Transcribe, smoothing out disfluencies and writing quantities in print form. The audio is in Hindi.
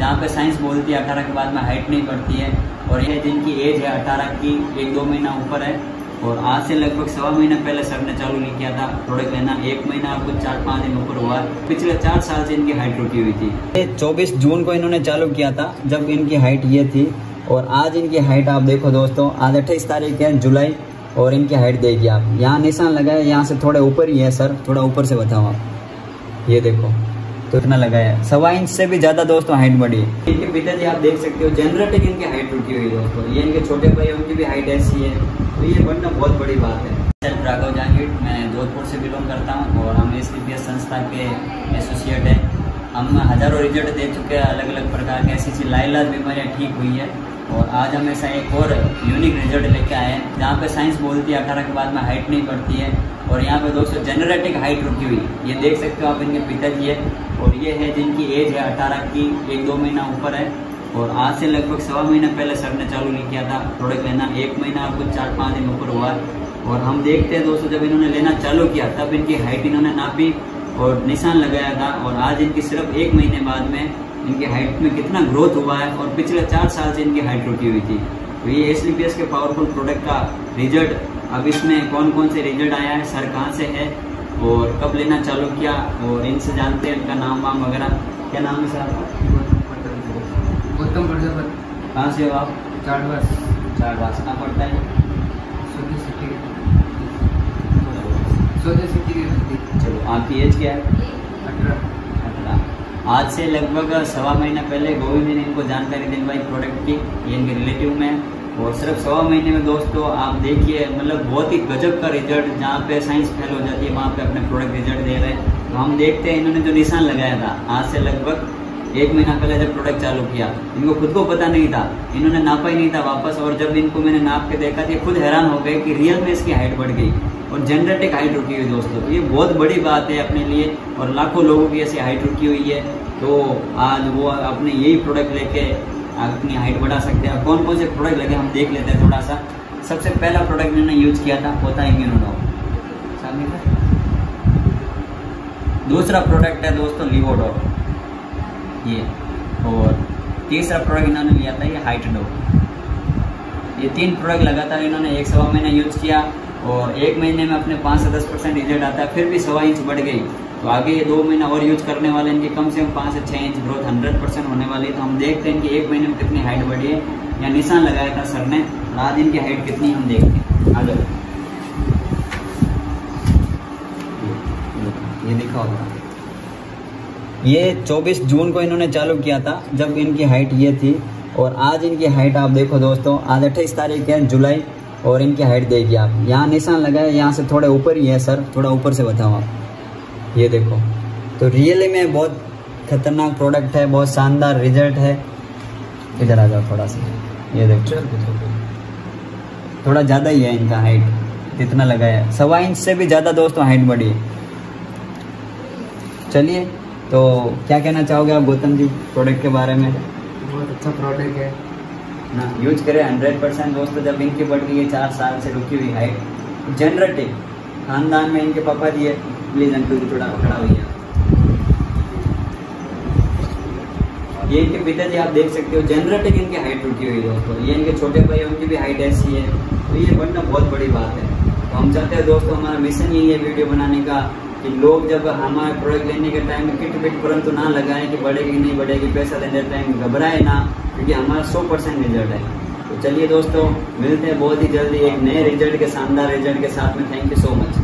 जहाँ पे साइंस बोलती है 18 के बाद में हाइट नहीं बढ़ती है। और ये जिनकी एज है 18 की 1-2 महीना ऊपर है। और आज से लगभग 1.25 महीना पहले सर ने चालू नहीं किया था प्रोडक्ट लेना। 1 महीना और कुछ 4-5 दिन ऊपर हुआ। पिछले 4 साल से इनकी हाइट रुकी हुई थी। 24 जून को इन्होंने चालू किया था जब इनकी हाइट ये थी। और आज इनकी हाइट आप देखो दोस्तों, आज 28 तारीख है जुलाई, और इनकी हाइट देखिए आप, यहाँ निशान लगा है, यहाँ से थोड़े ऊपर ही है सर, थोड़ा ऊपर से बताओ आप, ये देखो तो इतना लगा है। 1.25 इंच से भी ज्यादा दोस्तों हाइट बढ़ी है। इनके पिताजी आप देख सकते हो जेनरेटिक इनकी हाइट रुकी हुई है दोस्तों। ये इनके छोटे भाई उनकी भी हाइट ऐसी है, तो ये बढ़ना बहुत बड़ी बात है। सर राघव जहांगीर, मैं जोधपुर से बिलोंग करता हूँ और हम STPS संस्था के एसोसिएट हैं। हम हज़ारों रिजल्ट दे चुके हैं, अलग अलग प्रकार के ऐसी लाइलाज बीमारियाँ ठीक हुई है। और आज हम ऐसा एक और यूनिक रिजल्ट लेके आए हैं जहाँ पे साइंस बोलती है 18 के बाद में हाइट नहीं बढ़ती है। और यहाँ पे दोस्तों जेनरेटिक हाइट रुकी हुई, ये देख सकते हो आप, इनके पिताजी है। और ये है जिनकी एज है 18 की 1-2 महीना ऊपर है। और आज से लगभग 1.25 महीना पहले सर ने चालू नहीं किया था प्रोडक्ट लेना। 1 महीना और कुछ 4-5 दिन ऊपर हुआ। और हम देखते हैं दोस्तों, जब इन्होंने लेना चालू किया तब इनकी हाइट इन्होंने नापी और निशान लगाया था। और आज इनकी सिर्फ 1 महीने बाद में इनकी हाइट में कितना ग्रोथ हुआ है। और पिछले 4 साल से इनकी हाइट रुकी हुई थी। तो ये STPS के पावरफुल प्रोडक्ट का रिजल्ट, अब इसमें कौन कौन से रिजल्ट आया है, सर कहाँ से है और कब लेना चालू किया, और इनसे जानते हैं इनका नाम वाम वगैरह। क्या नाम है सर आपका? गौतम प्रजापति। कहाँ से हो आप? चारवास। चारवास कहाँ पड़ता है? चलो, आपकी एज क्या है? 18। आज से लगभग 1.25 महीना पहले गोविंद ने इनको जानकारी दिलवाई प्रोडक्ट की। ये इनके रिलेटिव में, और सिर्फ 1.25 महीने में दोस्तों आप देखिए, मतलब बहुत ही गजब का रिजल्ट। जहाँ पे साइंस फेल हो जाती है वहाँ पे अपने प्रोडक्ट रिजल्ट दे रहे हैं। तो हम देखते हैं इन्होंने जो निशान लगाया था आज से लगभग 1 महीना पहले जब प्रोडक्ट चालू किया, इनको खुद को पता नहीं था, इन्होंने नापा ही नहीं था वापस। और जब इनको मैंने नाप के देखा तो खुद हैरान हो गए कि रियल में इसकी हाइट बढ़ गई और जेनरेटिक हाइट रुकी हुई दोस्तों। तो ये बहुत बड़ी बात है अपने लिए, और लाखों लोगों की ऐसी हाइट रुकी हुई है। तो आज वो अपने यही प्रोडक्ट लेके अपनी हाइट बढ़ा सकते हैं। कौन कौन से प्रोडक्ट लगे हम देख लेते हैं थोड़ा सा। सबसे पहला प्रोडक्ट मैंने यूज किया था पोथा इम्यूनोडॉग। दूसरा प्रोडक्ट है दोस्तों लिवोडॉग ये, और तीसरा प्रोडक्ट इन्होंने लिया था ये हाइटडॉग। ये 3 प्रोडक्ट लगातार इन्होंने 1.25 महीना यूज किया, और 1 महीने में अपने 5 से 10% रिजल्ट आता है। फिर भी 1.25 इंच बढ़ गई। तो आगे ये 2 महीना और यूज करने वाले, इनकी कम से कम 5 से 6 इंच ग्रोथ 100% होने वाली है। तो हम देखते हैं इनकी 1 महीने में कितनी हाइट बढ़ी है। या निशान लगाया था सर ने, और आज इनकी हाइट कितनी हम देखते हैं। आ जाओ, ये दिखा होगा, ये 24 जून को इन्होंने चालू किया था जब इनकी हाइट ये थी। और आज इनकी हाइट आप देखो दोस्तों, आज 28 तारीख है जुलाई, और इनकी हाइट देखिए आप, यहाँ निशान लगा है, यहाँ से थोड़े ऊपर ही है सर, थोड़ा ऊपर से बताओ आप, ये देखो। तो रियली में बहुत खतरनाक प्रोडक्ट है, बहुत शानदार रिजल्ट है। इधर आ जाओ थोड़ा सा, ये देखो थोड़ा ज़्यादा ही है इनका हाइट, कितना लगा है, 1.25 इंच से भी ज़्यादा दोस्तों हाइट बढ़ी है। चलिए, तो क्या कहना चाहोगे आप गौतम जी प्रोडक्ट के बारे में? बहुत अच्छा प्रोडक्ट है ना, यूज करें 100% दोस्तों। जब इनकी बढ़ गई है 4 साल से रुकी हुई हाइट, जेनरेटिक खानदान में इनके पापा जी है। प्लीज अंकल जी थोड़ा खड़ा होइए। ये इनके पिताजी आप देख सकते हो, जेनरेटिक इनकी हाइट रुकी हुई दोस्तों। ये इनके छोटे भाई उनकी भी हाइट ऐसी है, तो ये बढ़ना बहुत बड़ी बात है। तो हम चाहते हैं दोस्तों, हमारा मिशन यही है वीडियो बनाने का, कि लोग जब हमारे प्रोडक्ट लेने के टाइम में किट परंतु ना लगाएं कि बढ़ेगी नहीं बढ़ेगी, पैसा देने टाइम घबराए ना, क्योंकि हमारा 100% रिजल्ट है। तो चलिए दोस्तों, मिलते हैं बहुत ही जल्दी एक नए रिजल्ट के, शानदार रिजल्ट के साथ में। Thank you so much.